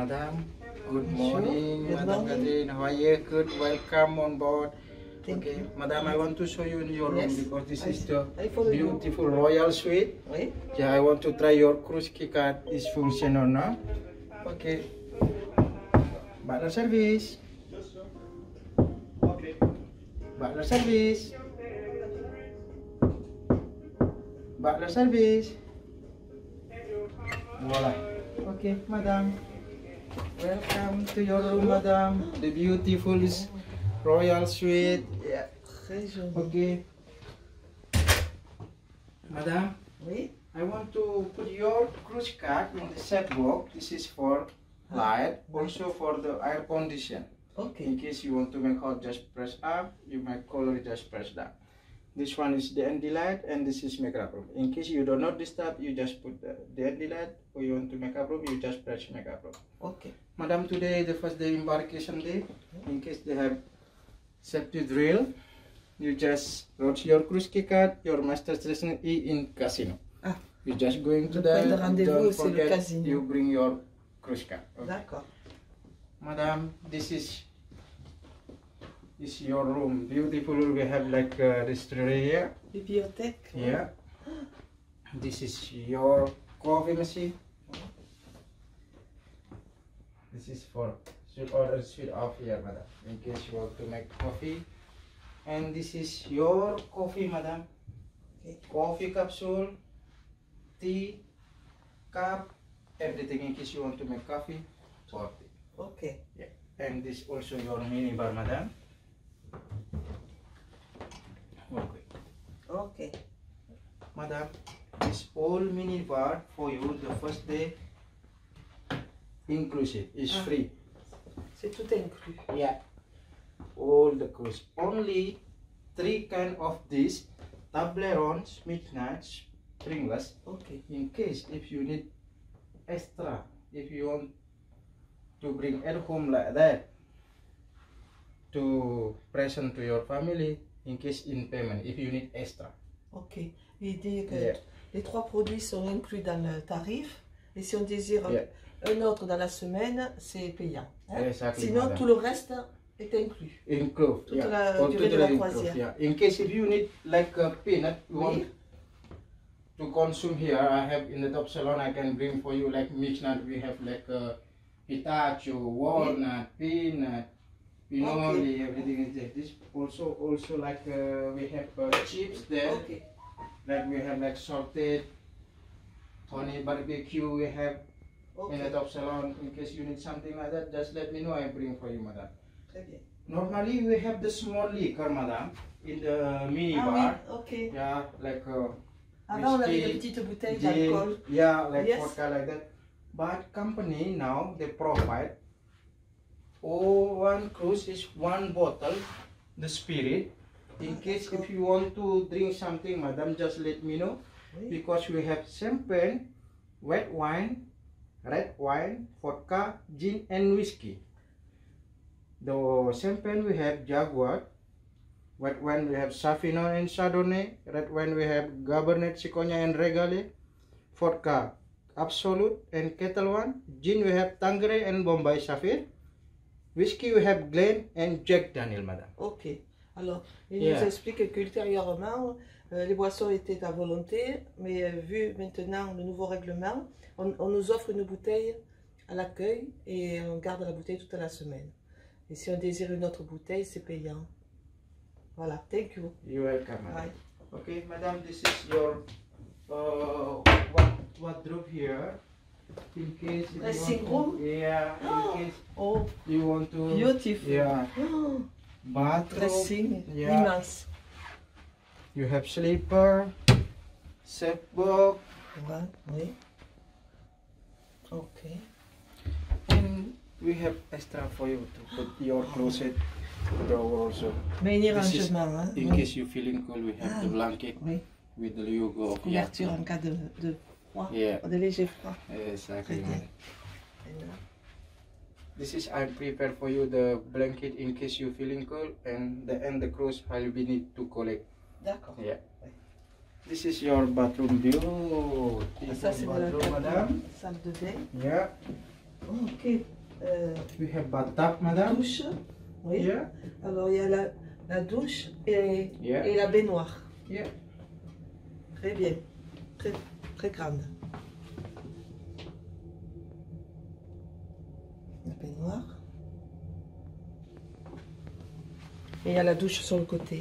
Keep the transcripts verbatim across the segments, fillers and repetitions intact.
Madam. Good morning, Good Madam morning. Catherine. How are you? Good. Welcome on board. Thank okay, you. Madam, I want to show you in your room Yes. because this I is see. the I follow you. beautiful royal suite. Oui. Yeah, I want to try your cruise key card is functional now. Okay. Butler service. Okay. Butler service. Butler service. Voila. Okay, Madam. Welcome to your room, Madam. The beautiful royal suite. Yeah. Très joli. Okay. Madam, Oui. I want to put your cruise card in the set box. This is for light, also for the air condition. Okay. In case you want to make hot, just press up. You make color, just press down. This one is the N D light and this is makeup room. In case you do not disturb, you just put the, the N D light. Or you want to makeup room, you just press makeup room. Okay. Madam, today the first day embarkation day. In case they have safety drill, you just wrote your cruise key card, your master station E in casino. Ah. You just going to Le point de the rendez-vous, don't c'est le forget casino. you bring your cruise card. Okay. D'accord. Madam, this is is your room. Beautiful. We have like uh, this area. Bibliothèque. Yeah. This is your coffee machine. This is for should order should off here, madam. In case you want to make coffee. And this is your coffee, madam. Okay. Coffee capsule, tea, cup, everything in case you want to make coffee or tea. Okay. Yeah. And this also your mini bar, madam. Okay. Okay. Madam, this all mini bar for you the first day inclusive is Ah. free. C'est tout inclus. Yeah. All the cruise. Only three kind of this Toblerones, midnight, springless. Okay. In case if you need extra, if you want to bring at home like that to present to your family, in case in payment, if you need extra. Ok. Il dit que Yeah. les trois produits sont inclus dans le tarif. Et si on désire Yeah. un autre dans la semaine, c'est payant. Hein? Exactly, Sinon, madam. tout le reste est inclus. Include, Toute yeah. la All durée de totally la include, croisière. yeah. In case if you need like a peanut, you Oui. want to consume here, I have in the top salon, I can bring for you like mixed nut. We have like uh, pistachio, walnut, peanut, pinoli, everything is there. This also also like uh, we have uh, chips there. Ok. Like we have like salted, honey barbecue. We have in the Ok. top salon. In case you need something like that, just let me know. I bring for you, madam. Très bien. Normally we have the small liquor, madam, in the mini Ah bar. oui, ok. Yeah, like uh, Avant, on avait whiskey, des petites bouteilles gin, d'alcool. yeah, like Yes. vodka like that. But company now they provide oh one cruise is one bottle, the spirit. In Ah, case d'accord. if you want to drink something, madam, just let me know. Oui. Because we have champagne, white wine, red wine, vodka, gin, and whiskey. The champagne we have Jaguar, white wine we have Sauvignon and Chardonnay, red wine we have Cabernet Sauvignon and Regale, vodka Absolute and Kettle One, gin we have Tanqueray and Bombay Sapphire, whiskey we have Glen and Jack Daniel, madam. Ok. Alors, il Yeah. nous explique qu'ultérieurement, euh, les boissons étaient à volonté, mais euh, vu maintenant le nouveau règlement, on, on nous offre une bouteille à l'accueil et on garde la bouteille toute la semaine. Et si on désire une autre bouteille, c'est payant. Voilà, thank you. You're welcome, madam. Bye. Okay, madam, this is your uh, what wardrobe here. In case if you Dressing want room? to, yeah, in case Oh, you want to, beautiful. yeah, Oh, bathroom, dressing yeah. immense. You have sleeper, safe box, Voilà, oui. Ok. and we have extra for you to put your closet drawer also. Many This is rangements. Hein? in Oui. case you feeling cold, we have Ah. the blanket Oui. with the logo of Couverture Yacht. en cas de, de froid, Yeah. de léger froid. Exactly. Très bien. madam. This is I prepare for you the blanket in case you feeling cold, and the and the clothes I'll be need to collect. D'accord. Yeah. This is your bathroom view. Ça, c'est de la bathroom, madame. salle de bain. Yeah. Oh, ok. Euh, We have bathtub, madame. douche. Oui. Yeah. Alors, il y a la, la douche et, Yeah. et la baignoire. Yeah. Très bien. Très, très grande. La baignoire. Et il y a la douche sur le côté.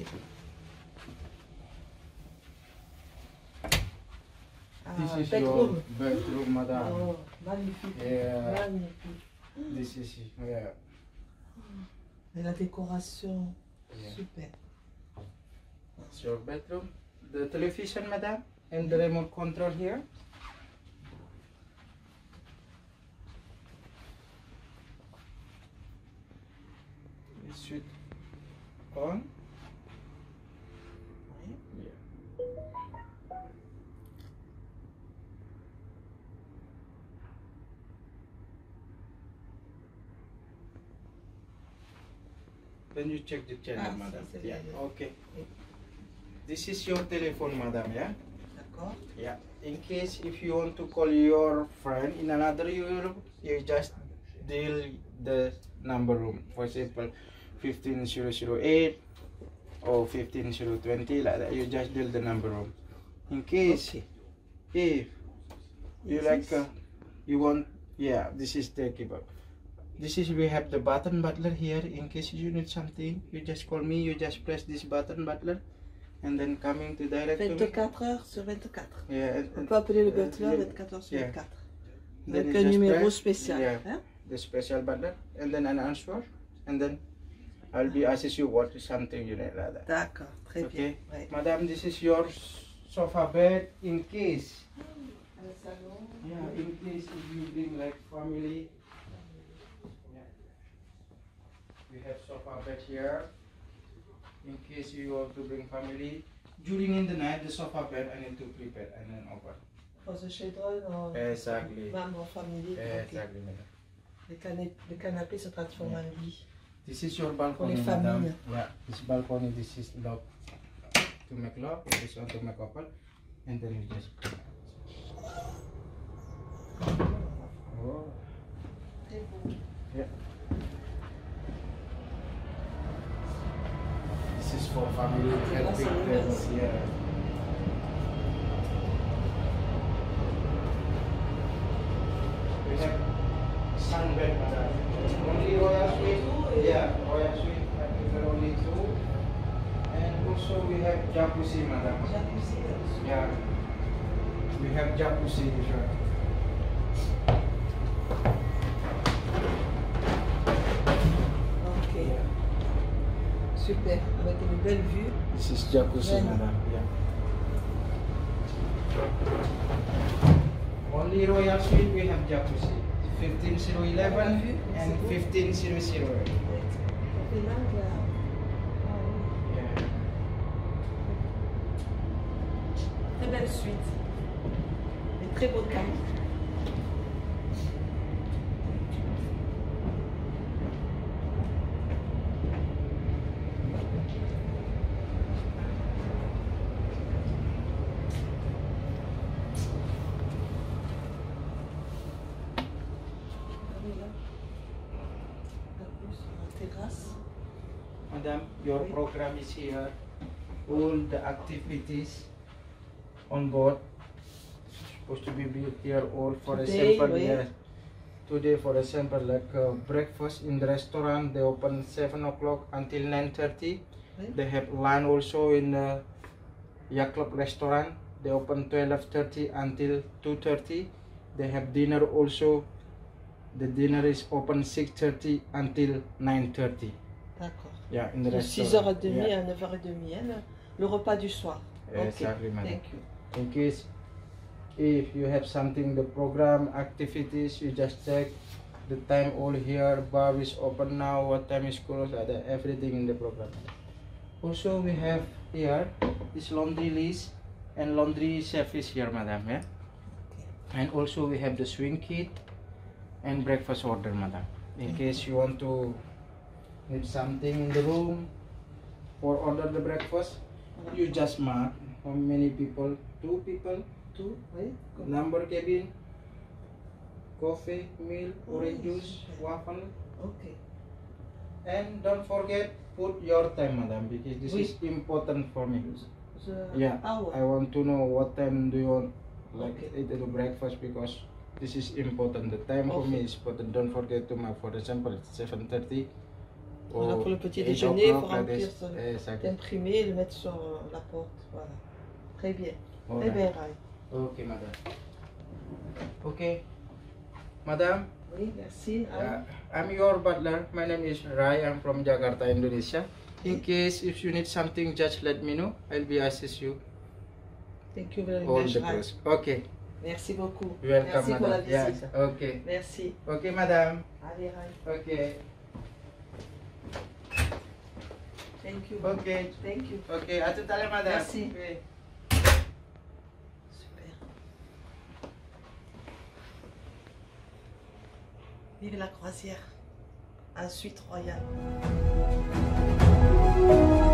Ah, This is bedroom. your bedroom, madame. Oh, magnifique. Yeah. Magnifique. This is yeah. Et la décoration. Yeah. Super. It's your bedroom. The television, madam, and the remote control here. You switch on. Oui. Yeah. Then you check the channel, Ah, madam. c'est Yeah. bien. Okay. This is your telephone, madam. Yeah. D'accord. Yeah. In case if you want to call your friend in another Europe, you just dial the number room. For example, fifteen zero zero eight or fifteen zero twenty, like that. You just dial the number room. In case Okay. if you This like, is- uh, you want, yeah, this is the keyboard. This is we have the button butler here. In case you need something, you just call me. You just press this button butler, and then coming to direct to me. vingt-quatre heures sur vingt-quatre. Yeah. and- On and- peut appeler le uh, butler yeah. vingt-quatre heures sur Yeah. vingt-quatre. Then Avec you un just numéro press, spécial. yeah, Hein? the special button, and then an answer, and then I'll be assist you what is something you need like that. D'accord, très bien. Okay, Ouais. madam, this is your sofa bed. In case, Le salon. yeah, in case if you bring like family, yeah, we have sofa bed here. In case you want to bring family, during in the night the sofa bed I need to prepare and then open. For the children or Exactly. même en famille. ok. Exactly, madam. Les, cana- les canapés se transforment Yeah. en lit. This is your balcony, les madam. familles. Yeah, this balcony, this is lock to make lock, and this one to make open, and then you just. Oh, Très beau. yeah. This is for family helping friends. Yeah. We have sunbed, madam. Only royal suite. Yeah, royal suite. I prefer only two. And also we have jacuzzi, madam. Jacuzzi là-dessus. Yeah. We have jacuzzi here. Ok, Yeah. super. Avec une belle vue. This is jacuzzi, Yeah. madam. Yeah. Only royal suite we have jacuzzi. fifteen zero eleven and fifteen zero zero. Ça fait l'angle là. Ah oui. Yeah. Très belle suite. Et très beau camp. Terrasse. Madam, your Oui. program is here. All the activities on board supposed to be built here. All for Today, example, oui. yes. Today, for example, like uh, breakfast in the restaurant, they open seven o'clock until nine thirty. Oui. They have lunch also in the Yacht Club restaurant. They open twelve thirty until two thirty. They have dinner also. The dinner is open six thirty until nine thirty. D'accord. Yeah, in the De restaurant. six heures trente Yeah. à neuf heures trente, hein, le, le repas du soir. Ok, Exactly, madam. thank you. In case if you have something, the program activities, you just check the time all here. Bar is open now. What time is closed? Ada everything in the program. Also, we have here this laundry list and laundry service here, madam. Yeah. And also we have the swing kit and breakfast order, madam. In case you want to need something in the room or order the breakfast, you just mark how many people, two people, Tout, oui. number cabin, coffee, milk, Oh, orange juice, super. waffle. Ok. And don't forget, put your time, madam, because this Oui. is important for me. Je- Yeah, Ah ouais. I want to know what time do you want, like, Okay. eat the breakfast, because this is important. The time for me Okay. is important. Don't forget to make, for example, it's seven thirty. Voilà, pour le petit déjeuner, il faut remplir, ça, Exactly. l'imprimer et le mettre sur euh, la porte. Voilà. Très bien. Très Alright. bien, Rai. Okay, madam. Okay, madam. Oui, merci. Rai. Uh, I'm your butler. My name is Rai. I'm from Jakarta, Indonesia. In case if you need something, just let me know. I'll be assist you Thank you very all much, the Rai. process. Okay. Merci beaucoup. Welcome, Merci pour la madam. visite. Yeah. Okay. Merci. Okay, madam. Allez, Rai. Okay. Thank you. Okay. Thank you. Okay. À tout à l'heure, madame. Merci. Okay. Super. Vive la croisière. Un suite royale.